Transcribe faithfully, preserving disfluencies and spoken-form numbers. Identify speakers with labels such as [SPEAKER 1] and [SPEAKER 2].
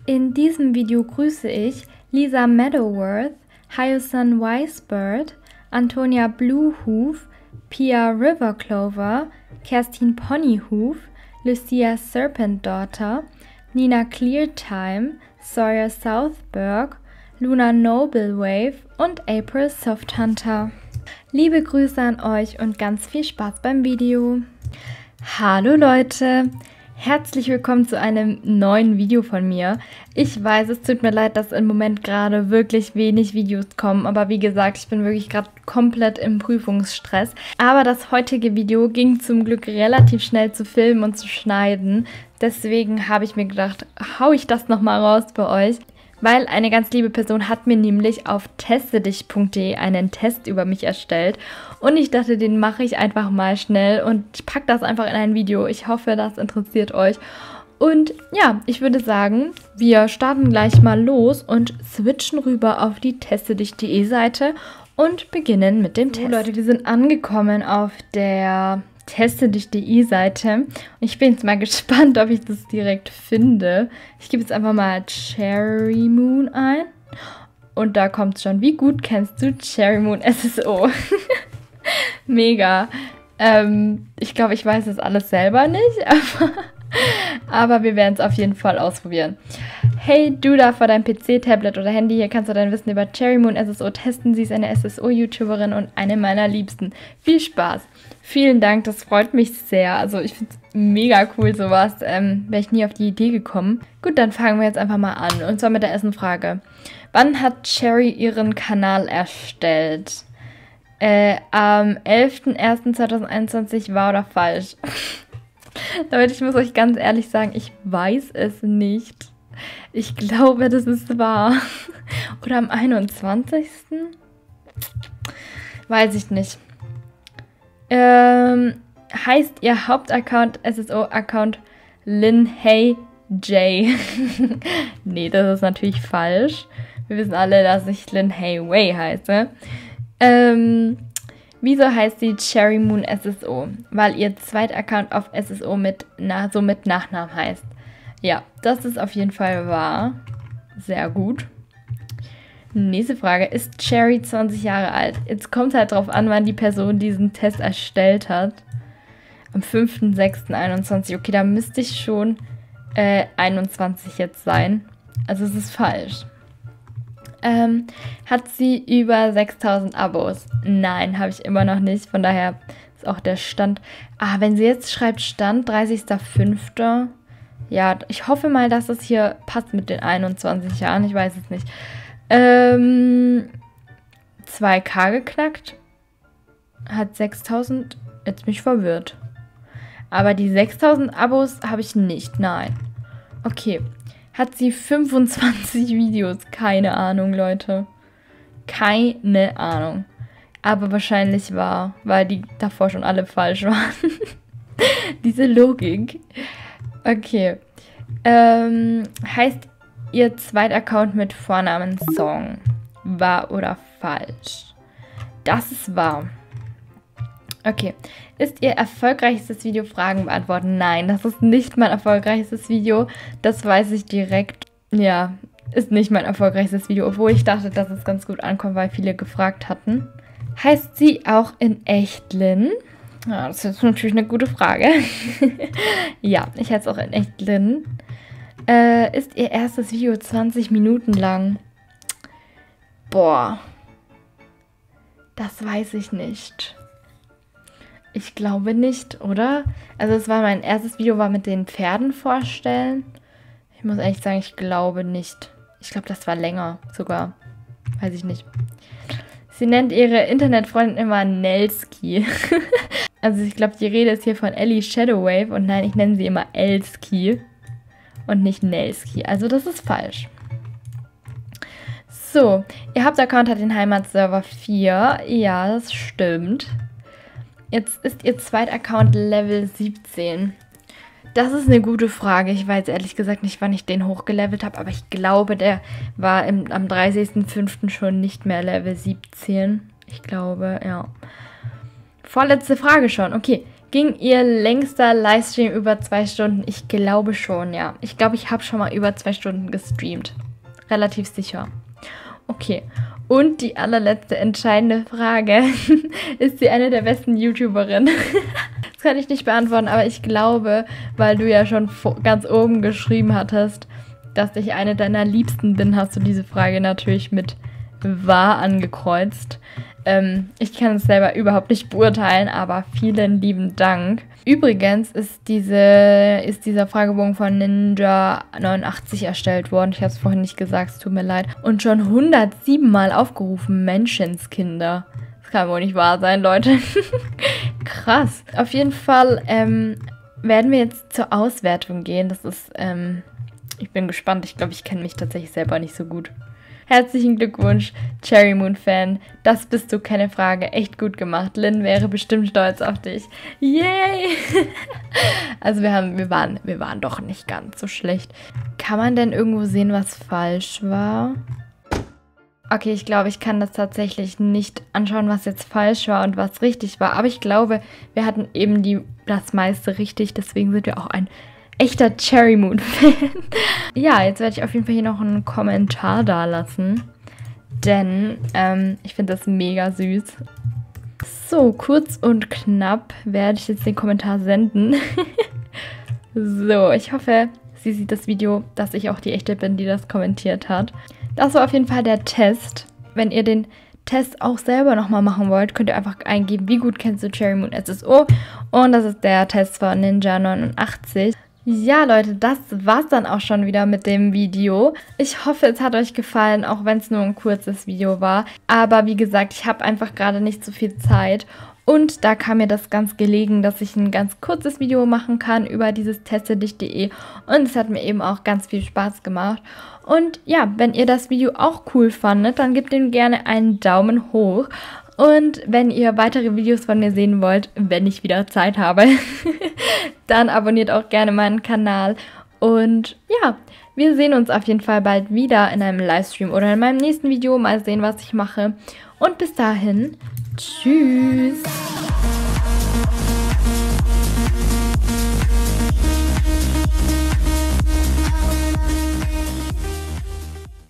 [SPEAKER 1] In diesem Video grüße ich Lisa Meadoworth, Hyacinth Weisbird, Antonia Bluehoof, Pia Riverclover, Kerstin Ponyhoof, Lucia Serpent Daughter, Nina Cleartime, Sawyer Southberg, Luna Noblewave und April Softhunter. Liebe Grüße an euch und ganz viel Spaß beim Video. Hallo Leute! Herzlich willkommen zu einem neuen Video von mir. Ich weiß, es tut mir leid, dass im Moment gerade wirklich wenig Videos kommen, aber wie gesagt, ich bin wirklich gerade komplett im Prüfungsstress. Aber das heutige Video ging zum Glück relativ schnell zu filmen und zu schneiden. Deswegen habe ich mir gedacht, hau ich das nochmal raus bei euch. Weil eine ganz liebe Person hat mir nämlich auf testedich punkt de einen Test über mich erstellt und ich dachte, den mache ich einfach mal schnell und ich packe das einfach in ein Video. Ich hoffe, das interessiert euch. Und ja, ich würde sagen, wir starten gleich mal los und switchen rüber auf die testedich punkt de Seite und beginnen mit dem Test. So, Leute, wir sind angekommen auf der testedich punkt de Seite und ich bin jetzt mal gespannt, ob ich das direkt finde. Ich gebe jetzt einfach mal Cherry Moon ein und da kommt schon. Wie gut kennst du Cherry Moon S S O? Mega. Ähm, ich glaube, ich weiß das alles selber nicht, aber, aber wir werden es auf jeden Fall ausprobieren. Hey, du da vor deinem P C, Tablet oder Handy, hier kannst du dein Wissen über Cherry Moon S S O testen. Sie ist eine S S O-YouTuberin und eine meiner Liebsten. Viel Spaß! Vielen Dank, das freut mich sehr. Also ich finde es mega cool, sowas. Ähm, wäre ich nie auf die Idee gekommen. Gut, dann fangen wir jetzt einfach mal an. Und zwar mit der ersten Frage. Wann hat Cherry ihren Kanal erstellt? Äh, am elften ersten zweitausendeinundzwanzig, wahr oder falsch? Leute, ich muss euch ganz ehrlich sagen, ich weiß es nicht. Ich glaube, das ist wahr. Oder am einundzwanzigsten Weiß ich nicht. Ähm, heißt ihr Hauptaccount S S O-Account Lin Hey J? Nee, das ist natürlich falsch. Wir wissen alle, dass ich Lin Hey Wei heiße. Ähm, wieso heißt sie Cherry Moon S S O? Weil ihr Zweitaccount auf S S O mit, na, so mit Nachnamen heißt. Ja, das ist auf jeden Fall wahr. Sehr gut. Nächste Frage. Ist Cherry zwanzig Jahre alt? Jetzt kommt halt drauf an, wann die Person diesen Test erstellt hat. Am fünften sechsten einundzwanzig. Okay, da müsste ich schon äh, einundzwanzig jetzt sein. Also es ist falsch. Ähm, hat sie über sechstausend Abos? Nein, habe ich immer noch nicht. Von daher ist auch der Stand... Ah, wenn sie jetzt schreibt Stand dreißigster fünfter Ja, ich hoffe mal, dass das hier passt mit den einundzwanzig Jahren. Ich weiß es nicht. Ähm, zwei K geknackt. Hat sechstausend. Jetzt bin ich verwirrt. Aber die sechstausend Abos habe ich nicht. Nein. Okay. Hat sie fünfundzwanzig Videos? Keine Ahnung, Leute. Keine Ahnung. Aber wahrscheinlich wahr, weil die davor schon alle falsch waren. Diese Logik. Okay. Ähm, heißt ihr Zweitaccount mit Vornamen Song? Wahr oder falsch? Das ist wahr. Okay. Ist ihr erfolgreichstes Video Fragen beantworten? Nein, das ist nicht mein erfolgreichstes Video. Das weiß ich direkt. Ja, ist nicht mein erfolgreichstes Video, obwohl ich dachte, dass es ganz gut ankommt, weil viele gefragt hatten. Heißt sie auch in echt Lin? Ja, das ist natürlich eine gute Frage. Ja, ich heiße auch in echt Lin. Äh, ist ihr erstes Video zwanzig Minuten lang? Boah. Das weiß ich nicht. Ich glaube nicht, oder? Also es war mein erstes Video, war mit den Pferden vorstellen. Ich muss ehrlich sagen, ich glaube nicht. Ich glaube, das war länger sogar. Weiß ich nicht. Sie nennt ihre Internetfreundin immer Nelski. Also ich glaube, die Rede ist hier von Ellie Shadowwave und nein, ich nenne sie immer Elski und nicht Nelski. Also das ist falsch. So, ihr Hauptaccount hat den Heimatserver vier. Ja, das stimmt. Jetzt ist ihr Zweitaccount Level siebzehn. Das ist eine gute Frage. Ich weiß ehrlich gesagt nicht, wann ich den hochgelevelt habe, aber ich glaube, der war im, am dreißigsten fünften schon nicht mehr Level siebzehn. Ich glaube, ja. Vorletzte Frage schon. Okay. Ging ihr längster Livestream über zwei Stunden? Ich glaube schon, ja. Ich glaube, ich habe schon mal über zwei Stunden gestreamt. Relativ sicher. Okay. Und die allerletzte entscheidende Frage. Ist sie eine der besten YouTuberinnen? Das kann ich nicht beantworten, aber ich glaube, weil du ja schon ganz oben geschrieben hattest, dass ich eine deiner Liebsten bin, hast du diese Frage natürlich mit wahr angekreuzt. Ähm, ich kann es selber überhaupt nicht beurteilen, aber vielen lieben Dank. Übrigens ist, diese, ist dieser Fragebogen von Ninja neunundachtzig erstellt worden. Ich habe es vorhin nicht gesagt, es tut mir leid. Und schon hundertsieben Mal aufgerufen, Menschenskinder. Das kann wohl nicht wahr sein, Leute. Krass. Auf jeden Fall ähm, werden wir jetzt zur Auswertung gehen. Das ist, ähm, ich bin gespannt. Ich glaube, ich kenne mich tatsächlich selber nicht so gut. Herzlichen Glückwunsch, Cherry Moon Fan. Das bist du, keine Frage. Echt gut gemacht. Lynn wäre bestimmt stolz auf dich. Yay! Also wir haben, wir waren, wir waren doch nicht ganz so schlecht. Kann man denn irgendwo sehen, was falsch war? Okay, ich glaube, ich kann das tatsächlich nicht anschauen, was jetzt falsch war und was richtig war. Aber ich glaube, wir hatten eben die, das meiste richtig. Deswegen sind wir auch ein echter Cherry Moon Fan. Ja, jetzt werde ich auf jeden Fall hier noch einen Kommentar da lassen. Denn ähm, ich finde das mega süß. So, kurz und knapp werde ich jetzt den Kommentar senden. So, ich hoffe, sie sieht das Video, dass ich auch die echte bin, die das kommentiert hat. Das war auf jeden Fall der Test. Wenn ihr den Test auch selber nochmal machen wollt, könnt ihr einfach eingeben, wie gut kennst du Cherry Moon S S O. Und das ist der Test von Ninja neunundachtzig. Ja, Leute, das war's dann auch schon wieder mit dem Video. Ich hoffe, es hat euch gefallen, auch wenn es nur ein kurzes Video war. Aber wie gesagt, ich habe einfach gerade nicht so viel Zeit. Und da kam mir das ganz gelegen, dass ich ein ganz kurzes Video machen kann über dieses teste dich punkt de. Und es hat mir eben auch ganz viel Spaß gemacht. Und ja, wenn ihr das Video auch cool fandet, dann gebt ihm gerne einen Daumen hoch. Und wenn ihr weitere Videos von mir sehen wollt, wenn ich wieder Zeit habe, dann abonniert auch gerne meinen Kanal. Und ja, wir sehen uns auf jeden Fall bald wieder in einem Livestream oder in meinem nächsten Video. Mal sehen, was ich mache. Und bis dahin, tschüss!